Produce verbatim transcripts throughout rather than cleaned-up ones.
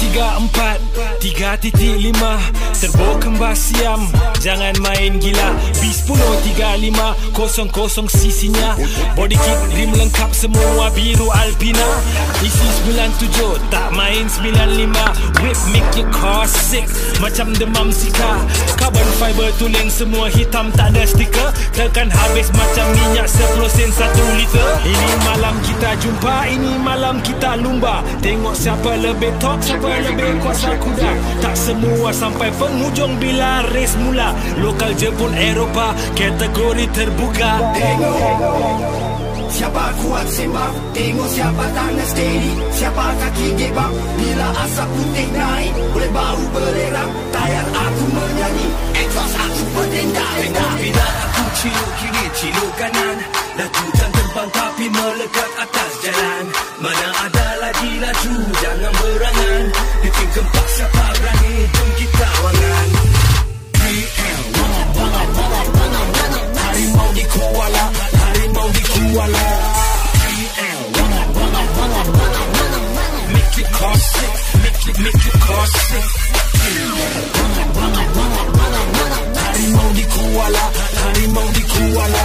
tiga empat tiga titik lima Turbo kembar Siam, jangan main gila. B sepuluh tiga lima kosong kosong sisinya. Body kit rim lengkap semua biru Alpina. Isi sembilan tujuh tak main sembilan lima. Whip make your car sick macam demam Zika. Carbon fiber tulen semua hitam tak ada stiker. Tekan habis macam minyak sepuluh sen satu liter. Ini malam kita jumpa, ini malam kita lumba. Tengok siapa lebih top, siapa lebih kuasa kuda. Tak semua sampai penghujung bila race mula. Lokal Jepun Eropah kategori terbuka. Tengok siapa kuat sembang, tengok siapa tangan steady, siapa kaki gebang. Bila asap putih naik, boleh bau belerang. Tayar aku menyanyi, exhaust aku berdendang. Tengok bila aku ciluk kiri, ciluk kanan. Lajukan terbang tapi melekat atas jalan. Mana ada lagi laju, jangan berangan. Bikin gempak siapa berani, jom kita wangan. Harimau di Kuala, harimau di Kuala. Make it cost it, make it, make it cost it. Harimau di Kuala, harimau di Kuala.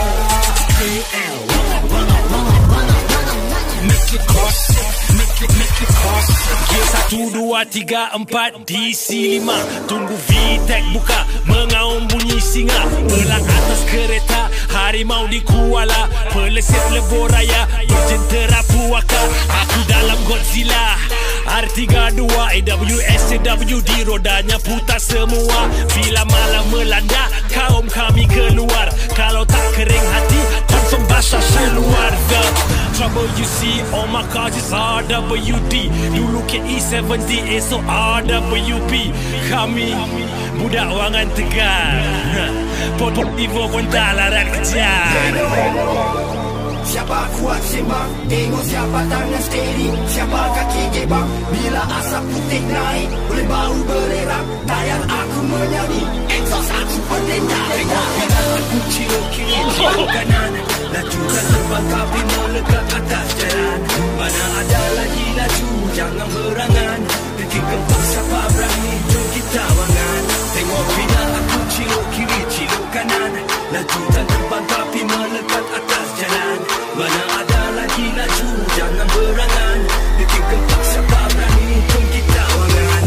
Make it cost it, make it, make it cost it. Gear satu, dua, tiga, empat, D C lima. Tunggu V-Tech buka, mengaum bunyi singa. Belang atas kereta, harimau di Kuala. Pelesir lebuh raya, berjentera puaka. Aku dalam Godzilla R tiga dua A W S C W D, rodanya putar semua. Bila malam melanda, kaum kami keluar. Kalau tak kering hati, confirm basah seluar. The trouble you see on my cars is R W D. Dulu K E tujuh puluh, esok R W P. Kami budak wangan Tegar. Pot-pot Evo pun tak larat kejar. Siapa kuat sembang, tengok siapa tangan steady, siapa kaki gebang. Bila asap putih naik, boleh bau belerang. Tayar aku menyanyi, exhaust aku berdendang. Tengok bila aku ciluk kiri, ciluk kanan. Lajukan terbang tapi melekat atas jalan. Mana ada lagi laju, jangan berangan. Bikin gempak siapa berani, jom kita wangan. Tengok bila aku ciluk kiri, ciluk kanan. Lajukan terbang tapi melekat atas jalan. Mana ada lagi laju, jangan berangan. Bikin gempak siapa berani, jom kita wangan.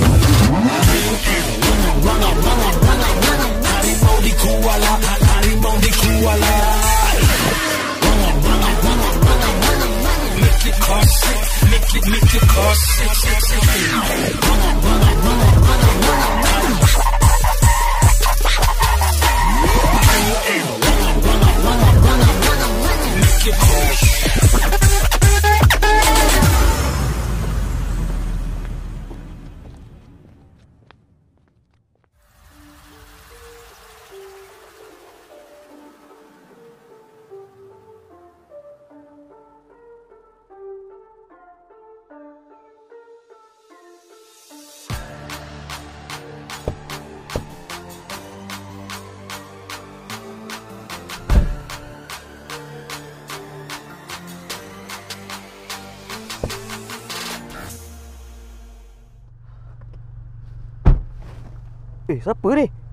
Harimau di Kuala, harimau di Kuala. Make it cost it, make it, make it cost it. Make it cost it. Eh, siapa ni?